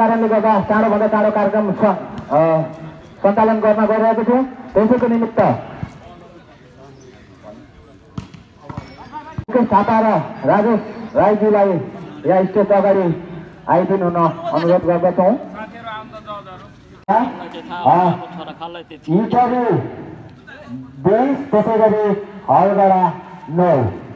कारणले गर्दा टाढोभन्दा टाढो कार्यक्रम सञ्चालन गर्न गइरहेको थियो। त्यसैको निमित्त मुकेश थापा र राजेश राईजीलाई यहाँ स्टेज अगाडि आइदिनु हुन अनुरोध गर्दछौँ। इन्टरभ्यू 20 त्यसै गरी हलगडा 9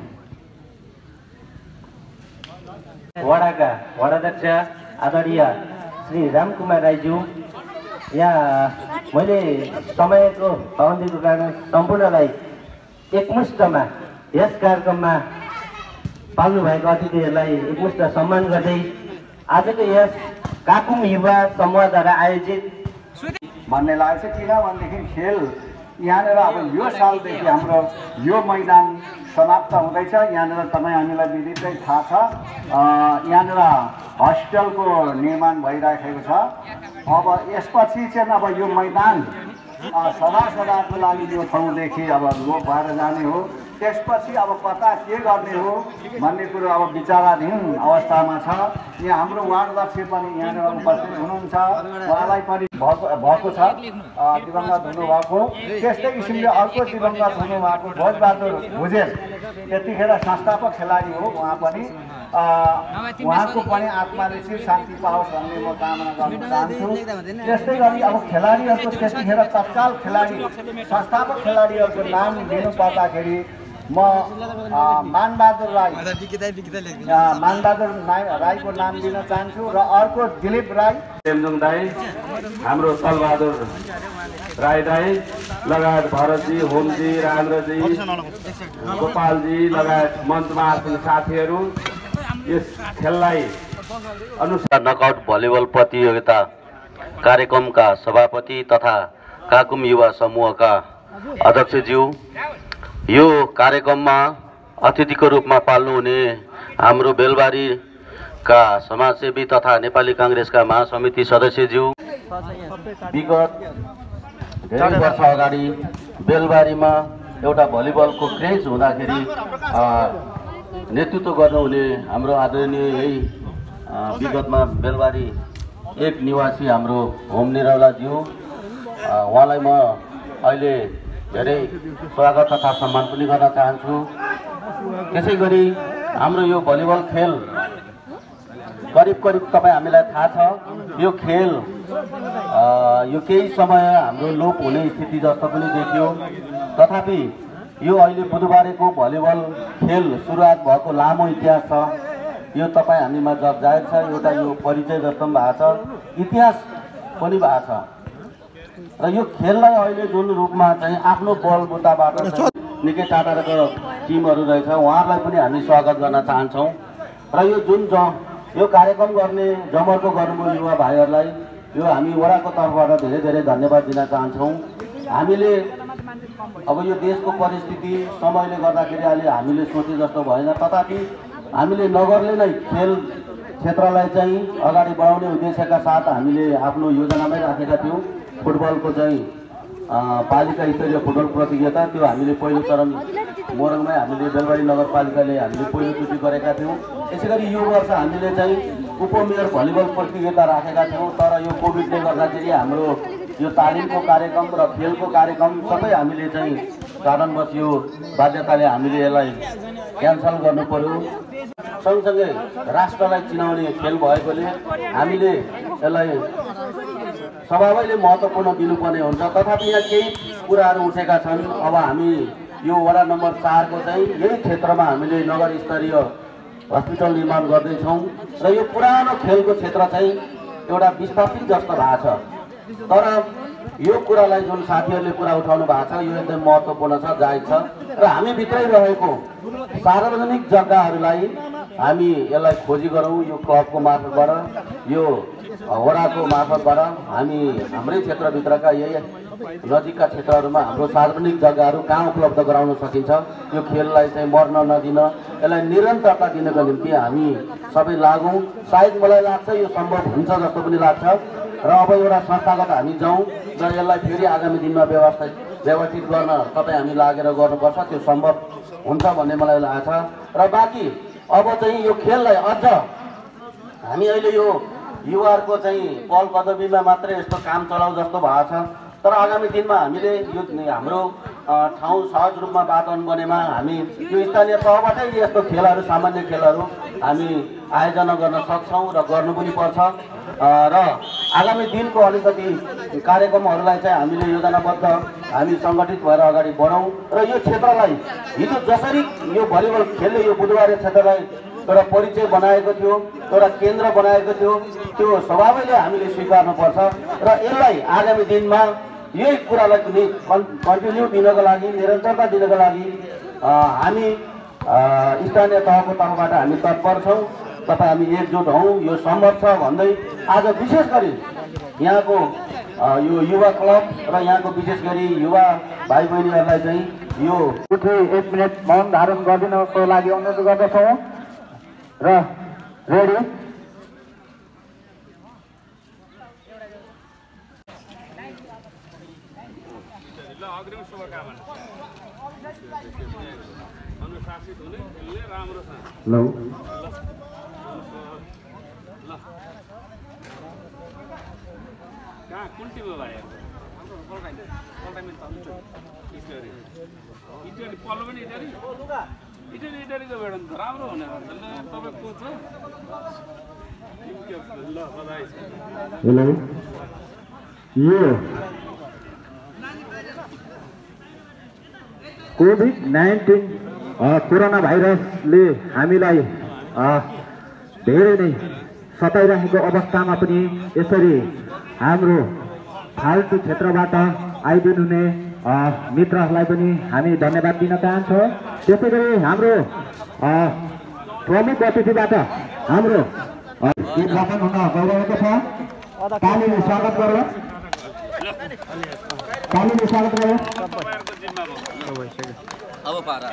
वडाका वडाध्यक्ष आदरणीय श्री रामकुमार राईज्यू, यहाँ मैले समयको पाबन्दीको कारण सम्पूर्णलाई एकमुष्टमा यस कार्यक्रममा पाल्नुभएको अतिथिहरूलाई एकमुष्ट सम्मान गर्दै आजको यस काकुम युवा समूहद्वारा आयोजित भन्ने लाग्छ। किनभनेदेखि खेल यहाँनिर अब यो सालदेखि हाम्रो यो मैदान समाप्त हुँदैछ। यहाँनिर तपाईँ हामीलाई विदितै थाहा छ, यहाँनिर हस्पिटलको निर्माण भइराखेको छ। अब यसपछि चाहिँ अब यो मैदान सदाको लागि यो ठाउँदेखि अब लोप भएर जाने हो। त्यसपछि अब कता के गर्ने हो भन्ने कुरो अब विचाराधीन अवस्थामा छ। यहाँ हाम्रो वार्ड अध्यक्ष पनि यहाँनिर उपस्थित हुनुहुन्छ, उहाँलाई पनि भएको छ दिवंगत हुनुभएको। त्यस्तै किसिमले अर्को दिवंगत हुनुभएको भोजबहादुर भुजेल त्यतिखेर संस्थापक खेलाडी हो, उहाँ पनि उहाँको पनि आत्माले चाहिँ शान्ति पाओस् भन्ने म कामना गर्न चाहन्छु। त्यस्तै गरी अब खेलाडीहरूको त्यतिखेर तत्काल खेलाडी संस्थापक खेलाडीहरूको नाम लिनु पर्दाखेरि म मानबहादुर राईको नाम लिन चाहन्छु र अर्को दिलीप राई, तेन्जुङ दाई, हाम्रो तलबहादुर राई दाई लगायत भरतजी, होमजी, राजेन्द्रजी, गोपालजी लगायत मञ्चमा आएको साथीहरू, यस खेललाई अनुसार नकआउट भलिबल प्रतियोगिता कार्यक्रमका सभापति तथा काकुम युवा समूहका अध्यक्षज्यू, यो कार्यक्रममा अतिथिको रूपमा पाल्नुहुने हाम्रो बेलबारीका समाजसेवी तथा नेपाली काङ्ग्रेसका महासमिति सदस्यज्यू, विगत धेरै वर्ष अगाडि बेलबारीमा एउटा भलिबलको क्रेज हुँदाखेरि नेतृत्व गर्नुहुने हाम्रो आदरणीय यही विगतमा बेलबारी एक निवासी हाम्रो होम निरौलाज्यू, उहाँलाई म अहिले धेरै स्वागत तथा सम्मान पनि गर्न चाहन्छु। त्यसै गरी हाम्रो यो भलिबल खेल करिब तपाईँ हामीलाई थाहा छ, यो खेल यो केही समय हाम्रो लोप हुने स्थिति जस्तो पनि देखियो। तथापि यो अहिले बुधबारको भलिबल खेल सुरुवात भएको लामो इतिहास छ। यो तपाईँ हामीमा जब जाहेर छ, एउटा यो परिचय जस्तो पनि भएको छ, इतिहास पनि भएको छ। र यो खेललाई अहिले जुन रूपमा चाहिँ आफ्नो बलबुताबाट निकै टाढाको टिमहरू रहेछ, उहाँहरूलाई पनि हामी स्वागत गर्न चाहन्छौँ। र यो जुन यो कार्यक्रम गर्ने जमर्को गर्नुभयो युवा भाइहरूलाई यो हामी वडाको तर्फबाट धेरै धेरै धन्यवाद दिन चाहन्छौँ। हामीले अब यो देशको परिस्थिति समयले गर्दाखेरि अहिले हामीले सोचे जस्तो भएन, तथापि हामीले नगरले नै खेल क्षेत्रलाई चाहिँ अगाडि बढाउने उद्देश्यका साथ हामीले आफ्नो योजनामै राखेका थियौँ। फुटबलको चाहिँ पालिका स्तरीय फुटबल प्रतियोगिता त्यो हामीले पहिलो चरण मोरङमै हामीले बेलबारी नगरपालिकाले हामीले पहिलोचोटि गरेका थियौँ। त्यसै गरी यो वर्ष हामीले चाहिँ उपमेयर भलिबल प्रतियोगिता राखेका थियौँ, तर यो कोभिडले गर्दाखेरि हाम्रो यो तालिमको कार्यक्रम र खेलको कार्यक्रम सबै हामीले चाहिँ कारणवश यो बाध्यताले हामीले यसलाई क्यान्सल गर्नु पर्यो। सँगसँगै राष्ट्रलाई चिनाउने खेल भएकोले हामीले यसलाई स्वभावैले महत्त्वपूर्ण दिनुपर्ने हुन्छ। तथापि यहाँ केही कुराहरू उठेका छन्। अब हामी यो वडा नम्बर 4 को चाहिँ यही क्षेत्रमा हामीले नगर स्तरीय हस्पिटल निर्माण गर्दैछौँ र यो पुरानो खेलको क्षेत्र चाहिँ एउटा विस्थापित जस्तो भएको छ। तर यो कुरालाई जुन साथीहरूले कुरा उठाउनु भएको छ यो एकदम महत्त्वपूर्ण छ, जायज छ र हामी भित्रै रहेको सार्वजनिक जग्गाहरूलाई हामी यसलाई खोजी गरौँ। यो क्लबको मार्फतबाट यो वडाको मार्फतबाट हामी हाम्रै क्षेत्रभित्रका यही नजिकका क्षेत्रहरूमा हाम्रो सार्वजनिक जग्गाहरू कहाँ उपलब्ध गराउन सकिन्छ, यो खेललाई चाहिँ मर्न नदिन, यसलाई निरन्तरता दिनको निम्ति हामी सबै लागौँ। सायद मलाई लाग्छ यो सम्भव हुन्छ जस्तो पनि लाग्छ र अब एउटा संस्थागत हामी जाउँ र यसलाई फेरि आगामी दिनमा व्यवस्थित गर्न तपाईँ हामी लागेर गर्नुपर्छ, त्यो सम्भव हुन्छ भन्ने मलाई लाग्छ। र बाँकी अब चाहिँ यो खेललाई अझ हामी अहिले यो युवाहरूको चाहिँ पहल पदवीमा मात्रै यस्तो काम चलाउ जस्तो भएको छ। तर आगामी दिनमा हामीले यो हाम्रो ठाउँ सहज रूपमा वातावरण बनेमा हामी यो स्थानीय तहबाटै यस्तो खेलहरू सामान्य खेलहरू हामी आयोजना गर्न सक्छौँ र गर्नु पनि पर्छ। र आगामी दिनको अलिकति कार्यक्रमहरूलाई चाहिँ हामीले योजनाबद्ध हामी सङ्गठित भएर अगाडि बढौँ र यो क्षेत्रलाई हिजो जसरी यो भलिबल खेलले यो बुधबारे क्षेत्रलाई एउटा परिचय बनाएको थियो, एउटा केन्द्र बनाएको थियो, त्यो स्वभावैले हामीले स्वीकार्नुपर्छ र यसलाई आगामी दिनमा यही कुरालाई पनि कन्टिन्यू दिनको लागि, निरन्तरता दिनको लागि हामी स्थानीय तहको तर्फबाट हामी तत्पर छौँ। तपाईँ हामी एकजुट हौँ, यो सम्भव छ भन्दै आज विशेष गरी यहाँको यो युवा क्लब र यहाँको विशेष गरी युवा भाइ बहिनीहरूलाई चाहिँ यो 1 मिनट मौन धारण गरिदिनको लागि अनुरोध गर्दछौँ र रेडी। हेलो कुन टिममा भाइ पल्लो पनि इटरीको भेट त राम्रो हुने तपाईँ कोच हो। हेलो, यो कोभिड-19 कोरोना भाइरसले हामीलाई धेरै नै सताइरहेको अवस्थामा पनि यसरी हाम्रो फाल्टु क्षेत्रबाट आइदिनुहुने मित्रहरूलाई पनि हामी धन्यवाद दिन चाहन्छौँ। त्यसै गरी हाम्रो प्रमुख अतिथिबाट हाम्रो उद्घाटन हुन गइरहेको छ। तालीले स्वागत गरौँ, तालीले स्वागत गरौँ। अब पारा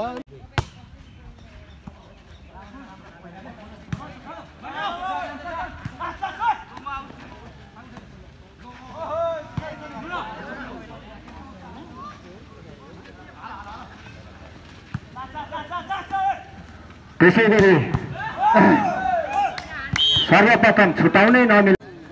त्यसै गरी सर्वप्रथम छुटाउनै नमिल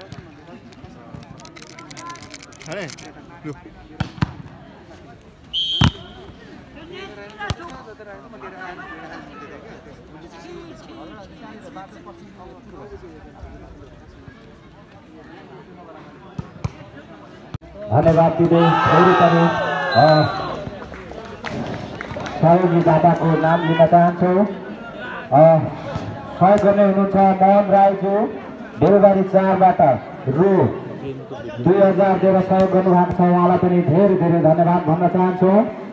धन्यवाद दिँदै फेरि पनि सहयोगी दादाको नाम लिन चाहन्छु। सहयोग गर्ने हुनुहुन्छ मोहन राईज्यू बेलबारी 4बाट रु 2000 दिएर सहयोग गर्नुभएको छ। उहाँलाई पनि धेरै धेरै धन्यवाद भन्न चाहन्छु।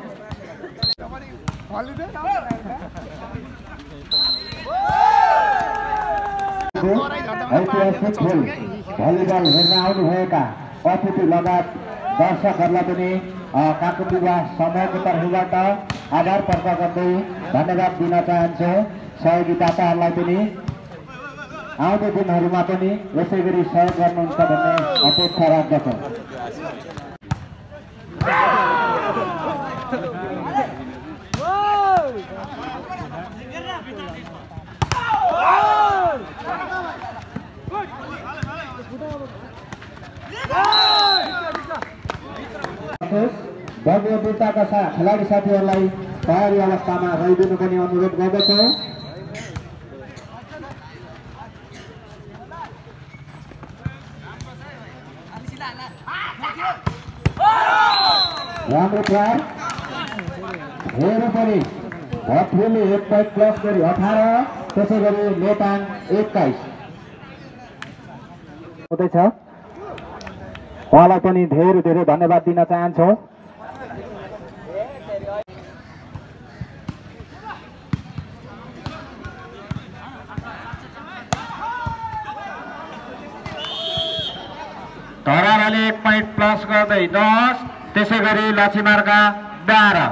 ऐतिहासिक खेल भलिबल हेर्न आउनुभएका अतिथि लगायत दर्शकहरूलाई पनि काकुवा समूहको तर्फबाट आभार प्रकट गर्दै धन्यवाद दिन चाहन्छु। सहयोगी दाताहरूलाई पनि आउँदो दिनहरूमा पनि यसै गरी सहयोग गर्नुहुन्छ भन्ने अपेक्षा राख्दछौँ। भव्यताका साथ खेलाडी साथीहरूलाई तयारी अवस्थामा रहिदिनु पनि अनुरोध गर्दछौँ। राम्रो प्रहार हेर्नु पनि भट्टले 1 पोइन्ट प्लस गरी 18, त्यसै गरी नेताङ 21 हुँदैछ। उहाँलाई पनि धेरै धेरै धन्यवाद दिन चाहन्छौँ। धराराले 1 पोइन्ट प्लस गर्दै 10, त्यसै गरी लक्ष्मीमार्गा 12।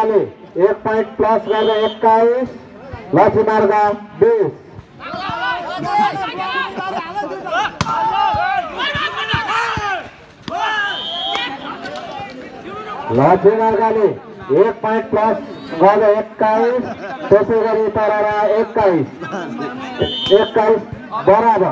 मार्गाले 1 पोइन्ट प्लस गर्दै 21 लक्ष्मी मार्ग 20 लक्ष्मी मार्गाले 1 पोइन्ट प्लस गर्दै 21 त्यसै गरी तररा 21 बराबर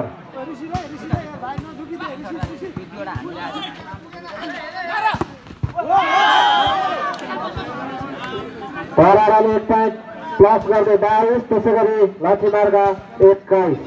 तरराले 1 पोइन्ट प्लस गर्दै 22 त्यसै गरी लक्ष्मी मार्ग 21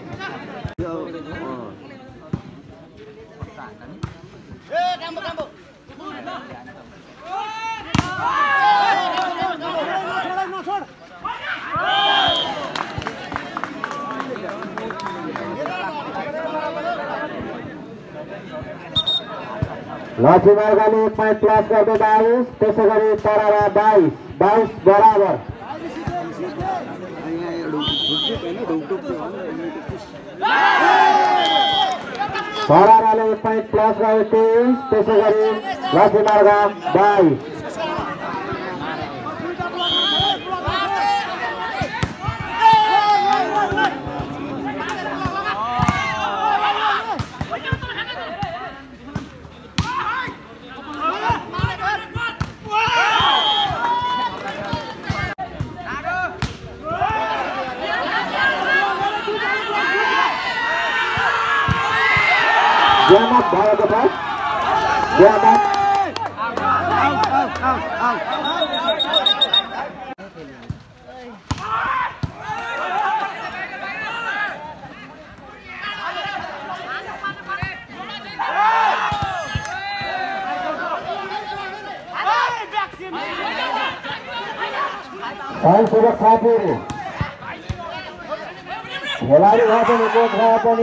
लक्ष्मी मार्गले 1 पोइन्ट प्लस गर्दै 22 त्यसै गरी तररा 22 बराबर तरराले 1 पोइन्ट प्लस गर्दै 23 त्यसै गरी लक्ष्मी मार्ग 22 Selamat भएको छ selamat Saya sudah khawatir खेलाडी भए पनि कोच भए पनि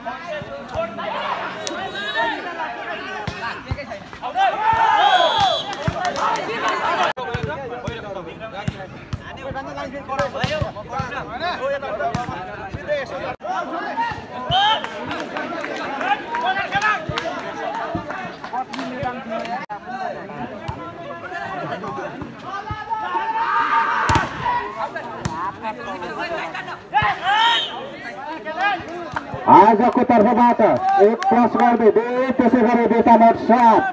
आजको तर्फबाट 1 प्लस गर्दै 2 त्यसै गरी बेटा मोट 7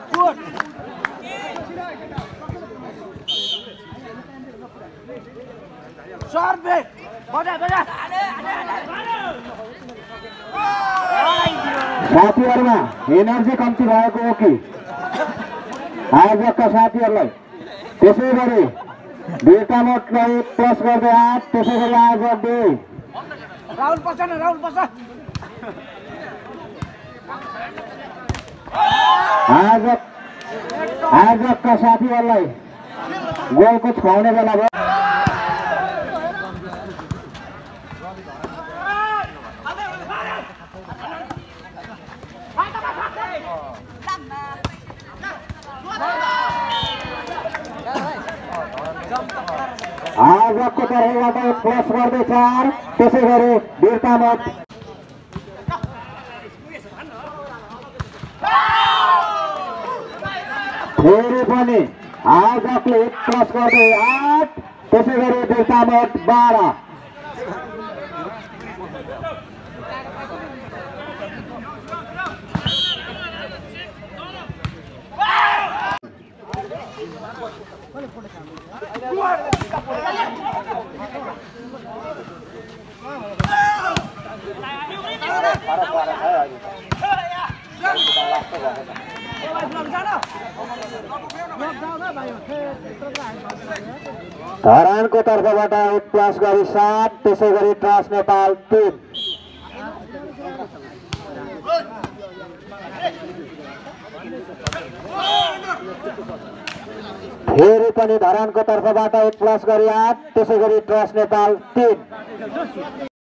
साथीहरुमा एनर्जी कम्ती भएको हो कि आजका साथीहरुलाई त्यसै गरी बेटा मोटलाई प्लस गर्दै 8 त्यसै गरी आज 2 राहुल पछ आजका साथीहरुलाई गोलको खुवाउने बेला भयो आजको तर्फबाट प्लस गर्दै 4 त्यसै गरी वीरता मोट फेरि पनि आजको 1 प्लस गर्दै 8 त्यसै गरी वीरता मोट 12 धरानको तर्फबाट 1 प्लस गरी 7 त्यसै गरी ट्रान्स नेपाल 3 फेरि पनि धरानको तर्फबाट 1 प्लस गरी 8 त्यसै गरी ट्रान्स नेपाल 3